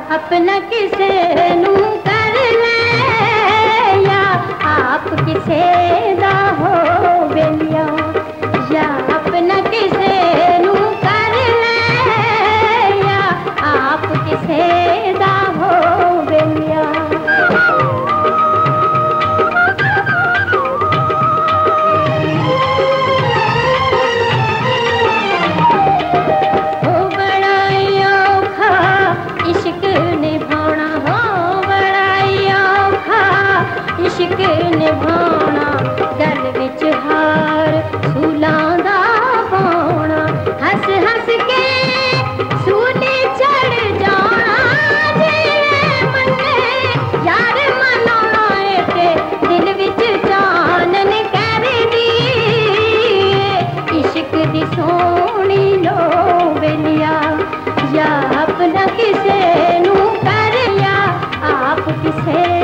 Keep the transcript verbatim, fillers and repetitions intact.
अपना किसे नू कर ले या आप किसे दा हो बेलिया या अपना किसे नू कर ले या आप किसे दा हो बेलिया। इश्क निभाना गल विच हार सूलां दा पाउणा हस हस के सूली चढ़ जाना जिले मन्ने यार मनाना ते दिल विच चानन कर दी इश्क दी सोहनी लो बेलिया या अपना किसे नू कर या आप किसे